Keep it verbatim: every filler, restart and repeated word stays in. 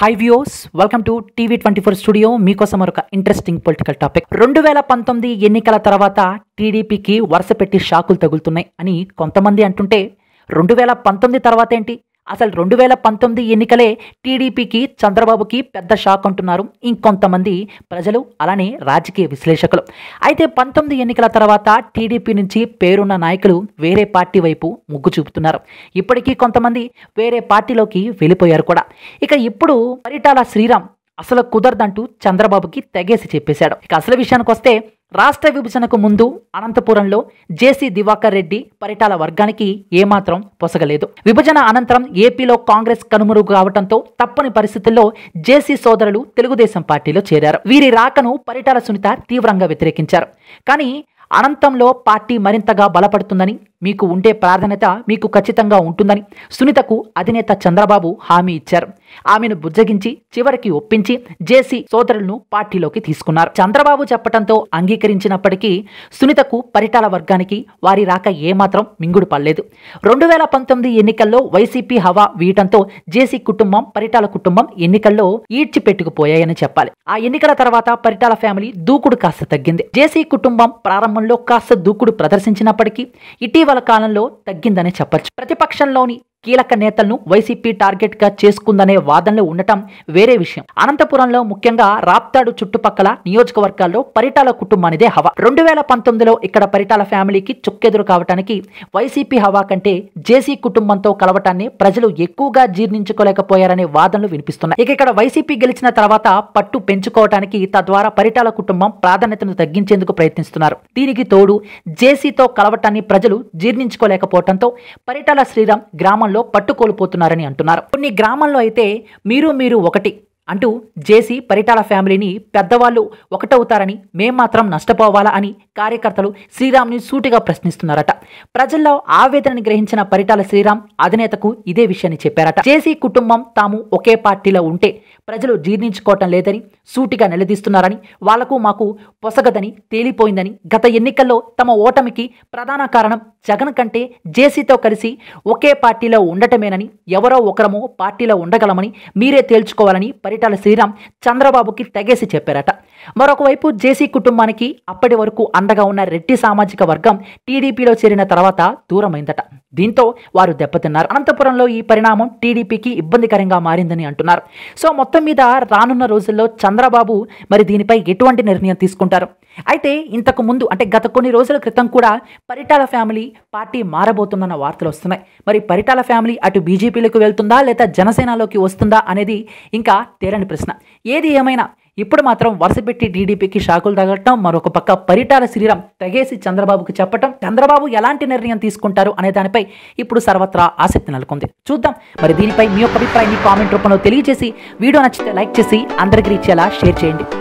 Hi views, welcome to TV twenty four studio. మీకోసం మరొక interesting political topic. రెండు వేల పంతొమ్మిది ఎన్నికల తర్వాత టీడీపీకి వరుస పెట్టి షాకులు తగులుతున్నాయి అని కొంతమంది అంటుంటే, రెండు వేల పంతొమ్మిది తర్వాత ఏంటి, అసలు రెండు వేల పంతొమ్మిది ఎన్నికలే టీడీపీకి చంద్రబాబుకి పెద్ద షాక్ అంటున్నారు ఇంకొంతమంది ప్రజలు, అలానే రాజకీయ విశ్లేషకులు. అయితే పంతొమ్మిది ఎన్నికల తర్వాత టీడీపీ నుంచి పేరున్న నాయకులు వేరే పార్టీ వైపు మొగ్గు చూపుతున్నారు. ఇప్పటికీ కొంతమంది వేరే పార్టీలోకి వెళ్ళిపోయారు కూడా. ఇక ఇప్పుడు పరిటాల శ్రీరామ్ అసలు కుదరదంటూ చంద్రబాబుకి తెగేసి చెప్పేశాడు. ఇక అసలు విషయానికి వస్తే, రాష్ట్ర విభజనకు ముందు అనంతపురంలో జేసీ దివాకర్ రెడ్డి పరిటాల వర్గానికి ఏమాత్రం పొసగలేదు. విభజన అనంతరం ఏపీలో కాంగ్రెస్ కనుమరుగు కావడంతో తప్పని పరిస్థితుల్లో జేసీ సోదరులు తెలుగుదేశం పార్టీలో చేరారు. వీరి రాకను పరిటాల సునీత తీవ్రంగా వ్యతిరేకించారు. కానీ అనంతంలో పార్టీ మరింతగా బలపడుతుందని, మీకు ఉండే ప్రాధాన్యత మీకు ఖచ్చితంగా ఉంటుందని సునీతకు అధినేత చంద్రబాబు హామీ ఇచ్చారు. ఆమెను బుజ్జగించి చివరికి ఒప్పించి జేసీ సోదరులను పార్టీలోకి తీసుకున్నారు. చంద్రబాబు చెప్పడంతో అంగీకరించినప్పటికీ సునీతకు పరిటాల వర్గానికి వారి రాక ఏమాత్రం మింగుడు పడలేదు. రెండు వేల పంతొమ్మిది ఎన్నికల్లో వైసీపీ హవా వీయటంతో జేసీ కుటుంబం, పరిటాల కుటుంబం ఎన్నికల్లో ఈడ్చిపెట్టుకుపోయాయని చెప్పాలి. ఆ ఎన్నికల తర్వాత పరిటాల ఫ్యామిలీ దూకుడు కాస్త తగ్గింది. జేసీ కుటుంబం ప్రారంభంలో కాస్త దూకుడు ప్రదర్శించినప్పటికీ ఇటీవల కాలంలో తగ్గిందనే చెప్పచ్చు. ప్రతిపక్షంలోని కీలక నేతలను వైసీపీ టార్గెట్ గా చేసుకుందనే వాదనలు ఉండటం వేరే విషయం. అనంతపురంలో ముఖ్యంగా రాప్తాడు చుట్టుపక్కల నియోజకవర్గాల్లో పరిటాల కుటుంబానిదే హవా. రెండు వేల పంతొమ్మిదిలో ఇక్కడ పరిటాల ఫ్యామిలీకి చుక్కెదురు కావటానికి వైసీపీ హవా కంటే జేసీ కుటుంబంతో కలవటాన్ని ప్రజలు ఎక్కువగా జీర్ణించుకోలేకపోయారనే వాదనలు వినిపిస్తున్నాయి. ఇక ఇక్కడ వైసీపీ గెలిచిన తర్వాత పట్టు పెంచుకోవటానికి తద్వారా పరిటాల కుటుంబం ప్రాధాన్యతను తగ్గించేందుకు ప్రయత్నిస్తున్నారు. దీనికి తోడు జేసీతో కలవటాన్ని ప్రజలు జీర్ణించుకోలేకపోవడంతో పరిటాల శ్రీరామ్ గ్రామం పట్టు కోల్పోతున్నారని అంటున్నారు. కొన్ని గ్రామాల్లో అయితే మీరు మీరు ఒకటి అంటూ జేసీ పరిటాల ఫ్యామిలీని పెద్దవాళ్ళు ఒకటవుతారని, మేం మాత్రం నష్టపోవాలా అని కార్యకర్తలు శ్రీరామ్ని సూటిగా ప్రశ్నిస్తున్నారట. ప్రజల్లో ఆవేదనని గ్రహించిన పరిటాల శ్రీరామ్ అధినేతకు ఇదే విషయాన్ని చెప్పారట. జేసీ కుటుంబం తాము ఒకే పార్టీలో ఉంటే ప్రజలు జీర్ణించుకోవటం లేదని సూటిగా నిలదీస్తున్నారని, వాళ్లకు మాకు పొసగదని తేలిపోయిందని, గత ఎన్నికల్లో తమ ఓటమికి ప్రధాన కారణం జగన్ కంటే జేసీతో కలిసి ఒకే పార్టీలో ఉండటమేనని, ఎవరో ఒకరము పార్టీలో ఉండగలమని మీరే తేల్చుకోవాలని పరిటాల శ్రీరామ్ చంద్రబాబుకి తెగేసి చెప్పారట. మరొక వైపు జేసీ కుటుంబానికి అప్పటి వరకు అండగా ఉన్న రెడ్డి సామాజిక వర్గం టీడీపీలో చేరిన తర్వాత దూరమైందట. దీంతో వారు దెబ్బతిన్నారు. అనంతపురంలో ఈ పరిణామం టీడీపీకి ఇబ్బందికరంగా మారిందని అంటున్నారు. సో మొత్తం మీద రానున్న రోజుల్లో చంద్రబాబు మరి దీనిపై ఎటువంటి నిర్ణయం తీసుకుంటారు? అయితే ఇంతకు ముందు అంటే గత కొన్ని రోజుల క్రితం కూడా పరిటాల ఫ్యామిలీ పార్టీ మారబోతుందన్న వార్తలు వస్తున్నాయి. మరి పరిటాల ఫ్యామిలీ అటు బీజేపీలోకి వెళ్తుందా లేదా జనసేనలోకి వస్తుందా అనేది ఇంకా తేలని ప్రశ్న. ఏది ఏమైనా ఇప్పుడు మాత్రం వరుసపెట్టి టీడీపీకి షాకులు తగలటం, మరొక పక్క పరిటాల శ్రీరామ్ తెగేసి చంద్రబాబుకి చెప్పటం, చంద్రబాబు ఎలాంటి నిర్ణయం తీసుకుంటారు అనే దానిపై ఇప్పుడు సర్వత్రా ఆసక్తి నెలకొంది. చూద్దాం. మరి దీనిపై మీ యొక్క అభిప్రాయాన్ని కామెంట్ రూపంలో తెలియజేసి, వీడియో నచ్చితే లైక్ చేసి అందరికీ ఇచ్చేలా షేర్ చేయండి.